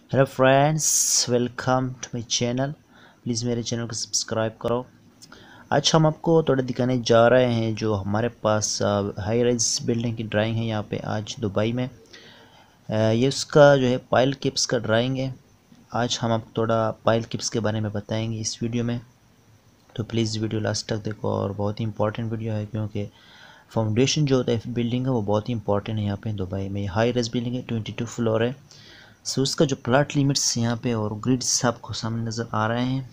Hello friends, welcome to my channel. Please मेरे channel को subscribe करो। आज हम आपको थोड़ा दिखाने जा रहे हैं जो हमारे पास हाई राइज बिल्डिंग की ड्राइंग है यहाँ पे आज दुबई में। ये उसका जो है पाइल किप्स का ड्राइंग है। आज हम आपको थोड़ा पाइल किप्स के बारे में बताएंगे इस वीडियो में, तो प्लीज़ वीडियो लास्ट तक देखो। और बहुत ही इंपॉर्टेंट वीडियो है क्योंकि फाउंडेशन जो होता है बिल्डिंग का वो बहुत ही इंपॉर्टेंट है यहाँ पे दुबई में। हाई राइज बिल्डिंग है, 22 फ्लोर है। सो उसका जो प्लाट लिमिट्स यहाँ पे और ग्रिड्स आपको सामने नज़र आ रहे हैं।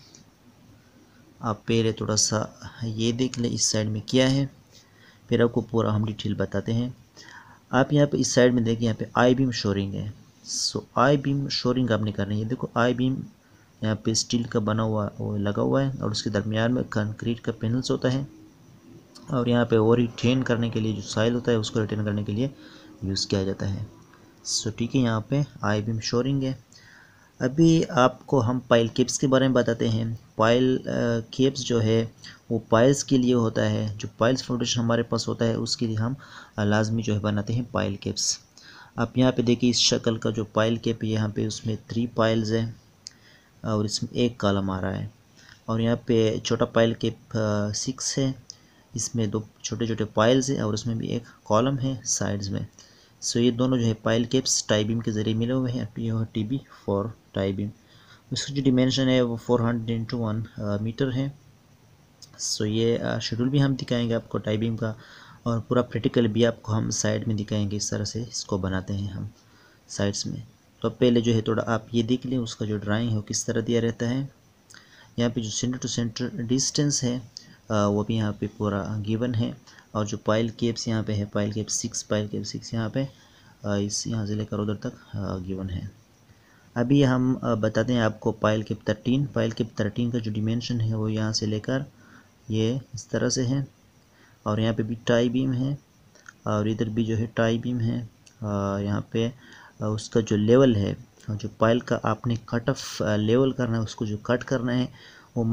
आप पहले थोड़ा सा ये देख ले इस साइड में क्या है, फिर आपको पूरा हम डिटेल बताते हैं। आप यहाँ पे इस साइड में देखिए, यहाँ पे आई बीम शोरिंग है। सो आई बीम शोरिंग आपने करनी है। देखो आई बीम यहाँ पे स्टील का बना हुआ वो लगा हुआ है और उसके दरमियान में कंक्रीट का पैनल्स होता है। और यहाँ पे और रिटेन करने के लिए जो साइल होता है उसको रिटेन करने के लिए यूज़ किया जाता है। सो ठीक है, यहाँ पे आई बीम शोरिंग है। अभी आपको हम पाइल केप्स के बारे में बताते हैं। पाइल केप्स जो है वो पाइल्स के लिए होता है। जो पाइल्स फाउंडेशन हमारे पास होता है उसके लिए हम लाजमी जो है बनाते हैं पाइल केप्स। आप यहाँ पे देखिए इस शक्ल का जो पाइल केप है, यहाँ पे उसमें 3 पाइल्स है और इसमें एक कॉलम आ रहा है। और यहाँ पे छोटा पाइल केप 6 है, इसमें 2 छोटे छोटे पाइल्स हैं और उसमें भी एक कॉलम है साइड्स में। सो ये दोनों जो है पाइल केप्स टाई बीम के ज़रिए मिले हुए हैं। ये TB फॉर टाई बीम। उसकी जो डिमेंशन है वो 400x1 मीटर है। सो ये शेड्यूल भी हम दिखाएंगे आपको टाई बीम का, और पूरा प्रैक्टिकल भी आपको हम साइड में दिखाएंगे। इस तरह से इसको बनाते हैं हम साइड्स में। तो पहले जो है थोड़ा आप ये देख लें उसका जो ड्राइंग है वो किस तरह दिया रहता है। यहाँ पे जो सेंटर टू सेंटर डिस्टेंस है वो भी यहाँ पे पूरा गिवन है। और जो पाइल केप्स यहाँ पे है, पाइल केप 6 यहाँ पे इस यहाँ से लेकर उधर तक गिवन है। अभी हम बताते हैं आपको पाइल केप 13। पाइल केप 13 का जो डिमेंशन है वो यहाँ से लेकर ये इस तरह से है। और यहाँ पे भी टाई बीम है और इधर भी जो है टाई बीम है। यहाँ पे उसका जो लेवल है, जो पाइल का आपने कट ऑफ लेवल करना है, उसको जो कट करना है वो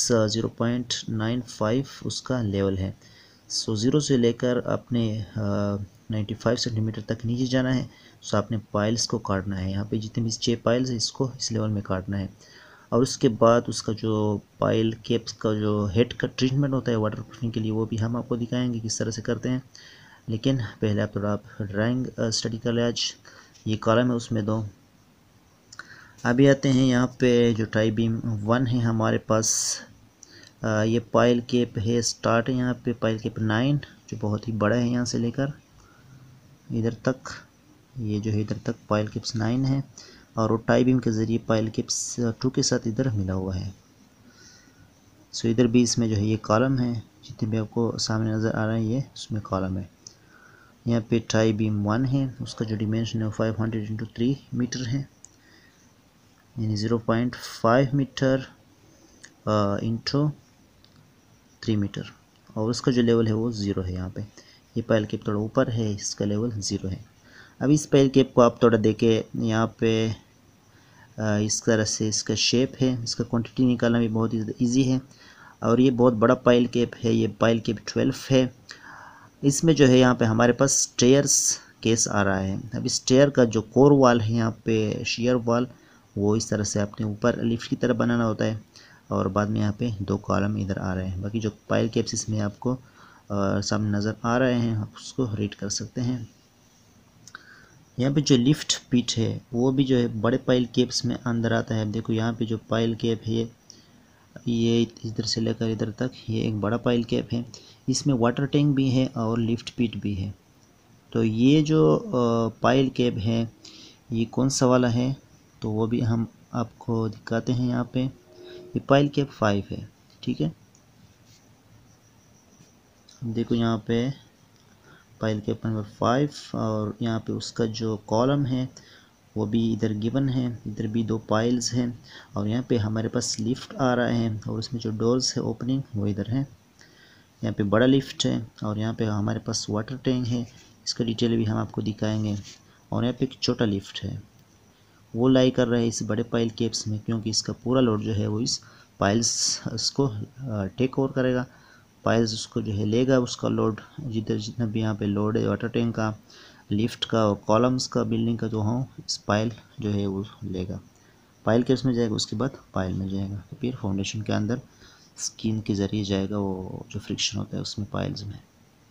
-0.95 उसका लेवल है। सो 0 से लेकर अपने 95 सेंटीमीटर तक नीचे जाना है। सो आपने पाइल्स को काटना है। यहाँ पे जितने भी 6 पाइल्स है इसको इस लेवल में काटना है। और उसके बाद उसका जो पाइल केप्स का जो हेड का ट्रीटमेंट होता है वाटर प्रूफिंग के लिए, वो भी हम आपको दिखाएंगे किस तरह से करते हैं। लेकिन पहले आप थोड़ा ड्राइंग स्टडी कर ले। आज ये कॉलम है उसमें 2। अभी आते हैं यहाँ पे जो टाई बीम 1 है हमारे पास। ये पाइल केप है, स्टार्ट है यहाँ पे पाइल केप 9 जो बहुत ही बड़ा है यहाँ से लेकर इधर तक। ये जो है इधर तक पाइल केप्स 9 है और वो टाई बीम के ज़रिए पाइल केप्स 2 के साथ इधर मिला हुआ है। सो इधर भी इसमें जो है ये कॉलम है, जितने भी आपको सामने नज़र आ रहा है ये उसमें कॉलम है। यहाँ पे टाई बीम 1 है, उसका जो डिमेंशन है 500x3 मीटर है, यानी 0.5 मीटर इंटू 3 मीटर। और उसका जो लेवल है वो 0 है। यहाँ पे ये पाइल केप थोड़ा ऊपर है, इसका लेवल 0 है। अब इस पाइल केप को आप थोड़ा देखे, यहाँ पे इस तरह से इसका शेप है। इसका क्वांटिटी निकालना भी बहुत ईजी है। और ये बहुत बड़ा पाइल केप है, ये पाइल केप 12 है। इसमें जो है यहाँ पे हमारे पास स्टेयर्स केस आ रहा है। अब इस स्टेयर का जो कोर वाल है यहाँ पे शेयर वाल, वो इस तरह से अपने ऊपर लिफ्ट की तरह बनाना होता है। और बाद में यहाँ पे 2 कॉलम इधर आ रहे हैं। बाकी जो पाइल केप्स इसमें आपको सामने नज़र आ रहे हैं, आप उसको रीड कर सकते हैं। यहाँ पे जो लिफ्ट पिट है वो भी जो है बड़े पाइल केप्स में अंदर आता है। देखो यहाँ पे जो पाइल केप है ये इधर से लेकर इधर तक ये एक बड़ा पाइल कैप है। इसमें वाटर टैंक भी है और लिफ्ट पिट भी है। तो ये जो पाइल कैप है ये कौन सा वाला है, तो वो भी हम आपको दिखाते हैं। यहाँ पे ये पाइल कैप 5 है, ठीक है। देखो यहाँ पे पाइल कैप नंबर 5 और यहाँ पे उसका जो कॉलम है वो भी इधर गिवन है। इधर भी 2 पाइल्स हैं और यहाँ पे हमारे पास लिफ्ट आ रहा है और उसमें जो डोर्स है ओपनिंग वो इधर है। यहाँ पे बड़ा लिफ्ट है और यहाँ पे हमारे पास वाटर टैंक है, इसका डिटेल भी हम आपको दिखाएंगे। और यहाँ पे एक छोटा लिफ्ट है, वो लाई कर रहा है इस बड़े पाइल केप्स में, क्योंकि इसका पूरा लोड जो है वो इस पाइल्स उसको टेक ओवर करेगा। पाइल्स उसको जो है लेगा, उसका लोड जितना भी यहाँ पे लोड है वाटर टैंक का लिफ्ट का और कॉलम्स का बिल्डिंग का जो हो पाइल जो है वो लेगा। पाइल के उसमें जाएगा, उसके बाद पाइल में जाएगा, तो फिर फाउंडेशन के अंदर स्किन के ज़रिए जाएगा, वो जो फ्रिक्शन होता है उसमें पाइल्स में।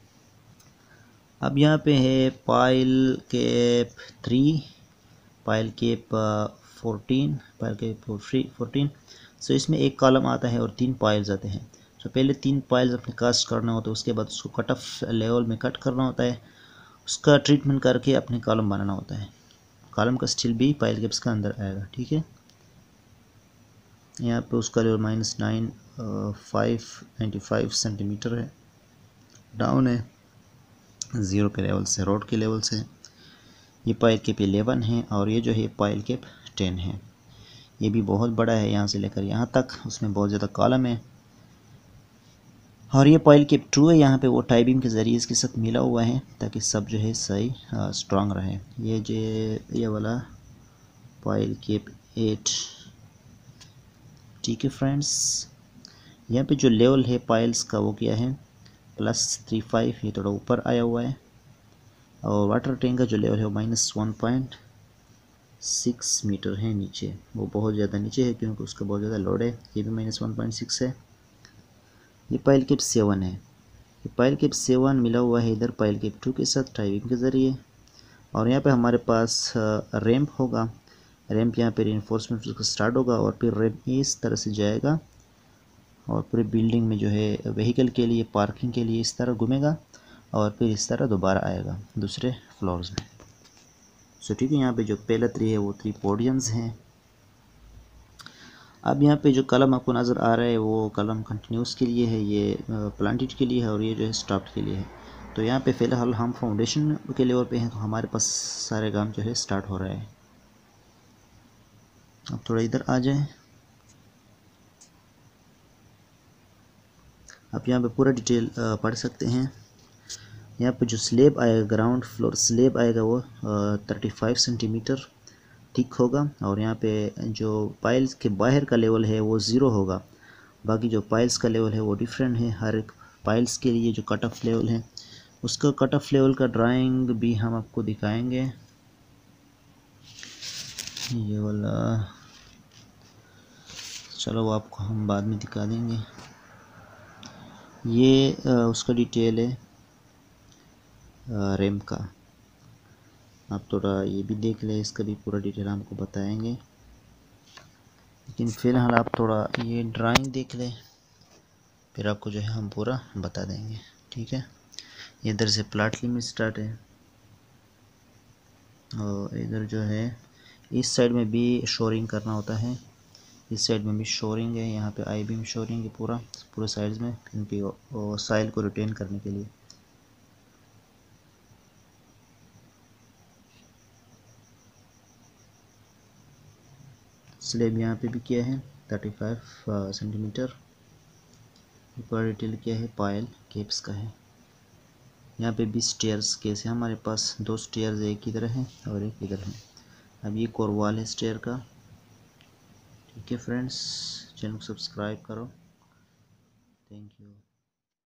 अब यहाँ पे है pile cap 3, pile cap 14, pile cap 14। So इसमें एक कॉलम आता है और 3 पाइल्स आते हैं। सो पहले 3 पाइल्स अपने कास्ट करना होता है, उसके बाद उसको कट ऑफ लेवल में कट करना होता है, उसका ट्रीटमेंट करके अपने कॉलम बनाना होता है। कॉलम का स्टील भी पाइल केप्स का अंदर आएगा, ठीक है। यहाँ पे उसका लेवल -595 सेंटीमीटर है, डाउन है 0 के लेवल से, रोड के लेवल से। ये पाइल केप 11 है और ये जो है पाइल केप 10 है। ये भी बहुत बड़ा है, यहाँ से लेकर यहाँ तक, उसमें बहुत ज़्यादा कॉलम है। और ये पाइल केप 2 है, यहाँ पे वो टाई बीम के ज़रिए इसके साथ मिला हुआ है ताकि सब जो है सही स्ट्रांग रहे। ये वाला पाइल केप 8, ठीक है फ्रेंड्स। यहाँ पे जो लेवल है पाइल्स का वो क्या है +35, ये थोड़ा ऊपर आया हुआ है। और वाटर टैंक का जो लेवल है वो -1.6 मीटर है नीचे, वो बहुत ज़्यादा नीचे है क्योंकि उसका बहुत ज़्यादा लोड है। ये भी -1.6 है। ये पाइल केप 7 है। ये पाइल केप 7 मिला हुआ है इधर पाइल केप 2 के साथ टाइविंग के ज़रिए। और यहाँ पे हमारे पास रैंप होगा। रैंप यहाँ पे रिइंफोर्समेंट उसका स्टार्ट होगा और फिर रैंप इस तरह से जाएगा और पूरी बिल्डिंग में जो है व्हीकल के लिए, पार्किंग के लिए इस तरह घूमेगा और फिर इस तरह दोबारा आएगा दूसरे फ्लोर्स में। सो ठीक है, यहाँ पे जो पहला 3 है वो 3 पोडियम्स हैं। अब यहाँ पे जो कलम आपको नज़र आ रहा है वो कलम कंटिन्यूस के लिए है, ये प्लांटेड के लिए है और ये जो है स्टॉप्ड के लिए है। तो यहाँ पे फ़िलहाल हम फाउंडेशन के लेवल पे हैं, तो हमारे पास सारे काम जो है स्टार्ट हो रहा है। अब थोड़ा इधर आ जाए। आप यहाँ पे पूरा डिटेल पढ़ सकते हैं। यहाँ पे जो स्लेब आएगा, ग्राउंड फ्लोर स्लेब आएगा वो 35 सेंटीमीटर थिक होगा। और यहाँ पे जो पाइल्स के बाहर का लेवल है वो 0 होगा। बाकी जो पाइल्स का लेवल है वो डिफरेंट है। हर एक पाइल्स के लिए जो कट ऑफ लेवल है उसका कट ऑफ लेवल का ड्राइंग भी हम आपको दिखाएंगे। ये वाला चलो वो आपको हम बाद में दिखा देंगे। ये उसका डिटेल है रैम का। आप थोड़ा ये भी देख लें, इसका भी पूरा डिटेल हमको बताएंगे, लेकिन फ़िलहाल आप थोड़ा ये ड्राइंग देख लें, फिर आपको जो है हम पूरा बता देंगे, ठीक है। इधर से प्लाट लिमिट स्टार्ट है और इधर जो है इस साइड में भी शोरिंग करना होता है, इस साइड में भी शोरिंग है। यहाँ पे आई बीम शोरिंग है पूरे साइड्स में, क्योंकि साइल को रिटेन करने के लिए। स्लेब यहाँ पे भी किया है 35 सेंटीमीटर। पूरा डिटेल किया है पायल केप्स का है। यहाँ पे भी स्टेयर्स केस है, हमारे पास 2 स्टेयर्स, एक इधर है और एक इधर है। अब ये कोरवाल है स्टेयर का, ठीक है फ्रेंड्स। चैनल को सब्सक्राइब करो, थैंक यू।